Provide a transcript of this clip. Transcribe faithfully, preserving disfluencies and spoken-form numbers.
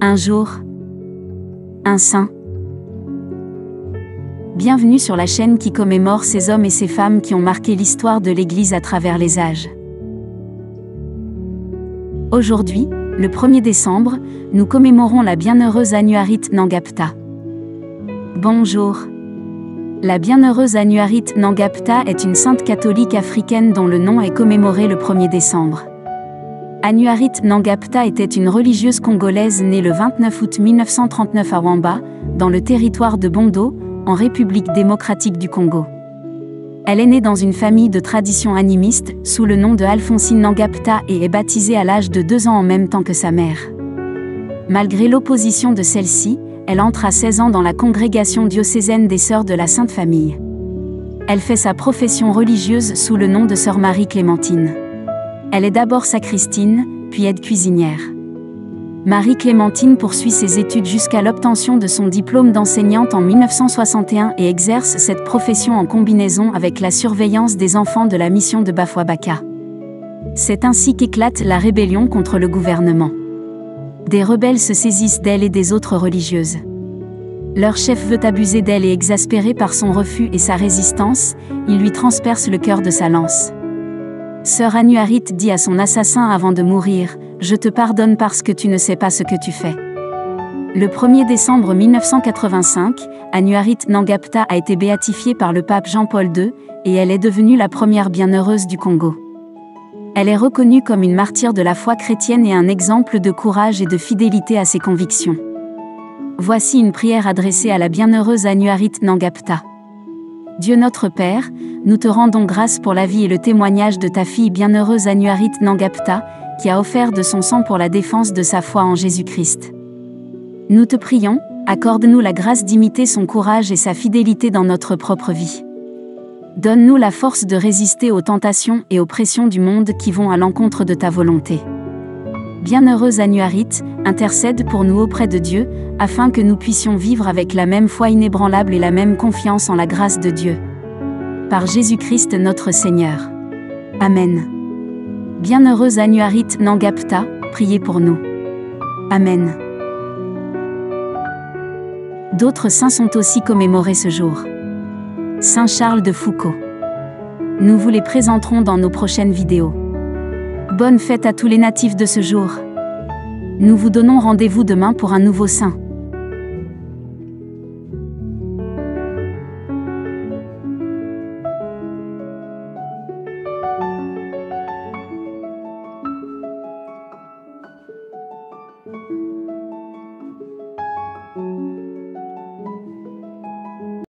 Un jour, un saint. Bienvenue sur la chaîne qui commémore ces hommes et ces femmes qui ont marqué l'histoire de l'Église à travers les âges. Aujourd'hui, le premier décembre, nous commémorons la bienheureuse Anuarit Nangapta. Bonjour. La bienheureuse Anuarit Nangapta est une sainte catholique africaine dont le nom est commémoré le premier décembre. Anuarit Nangapta était une religieuse congolaise née le vingt-neuf août mille neuf cent trente-neuf à Wamba, dans le territoire de Bondo, en République démocratique du Congo. Elle est née dans une famille de tradition animiste, sous le nom de Alphonsine Nangapta et est baptisée à l'âge de deux ans en même temps que sa mère. Malgré l'opposition de celle-ci, elle entre à seize ans dans la congrégation diocésaine des Sœurs de la Sainte Famille. Elle fait sa profession religieuse sous le nom de Sœur Marie-Clémentine. Elle est d'abord sacristine, puis aide-cuisinière. Marie-Clémentine poursuit ses études jusqu'à l'obtention de son diplôme d'enseignante en mille neuf cent soixante et un et exerce cette profession en combinaison avec la surveillance des enfants de la mission de Bafouabaka. C'est ainsi qu'éclate la rébellion contre le gouvernement. Des rebelles se saisissent d'elle et des autres religieuses. Leur chef veut abuser d'elle et exaspéré par son refus et sa résistance, il lui transperce le cœur de sa lance. Sœur Anuarit dit à son assassin avant de mourir, « Je te pardonne parce que tu ne sais pas ce que tu fais ». Le premier décembre mille neuf cent quatre-vingt-cinq, Anuarit Nangapta a été béatifiée par le pape Jean-Paul deux, et elle est devenue la première bienheureuse du Congo. Elle est reconnue comme une martyre de la foi chrétienne et un exemple de courage et de fidélité à ses convictions. Voici une prière adressée à la bienheureuse Anuarit Nangapta. Dieu notre Père, nous te rendons grâce pour la vie et le témoignage de ta fille bienheureuse Anuarit Nangapta, qui a offert de son sang pour la défense de sa foi en Jésus-Christ. Nous te prions, accorde-nous la grâce d'imiter son courage et sa fidélité dans notre propre vie. Donne-nous la force de résister aux tentations et aux pressions du monde qui vont à l'encontre de ta volonté. Bienheureuse Anuarit, intercède pour nous auprès de Dieu, afin que nous puissions vivre avec la même foi inébranlable et la même confiance en la grâce de Dieu. Par Jésus-Christ notre Seigneur. Amen. Bienheureuse Anuarit Nangapta, priez pour nous. Amen. D'autres saints sont aussi commémorés ce jour. Saint Charles de Foucault. Nous vous les présenterons dans nos prochaines vidéos. Bonne fête à tous les natifs de ce jour. Nous vous donnons rendez-vous demain pour un nouveau saint. Thank you.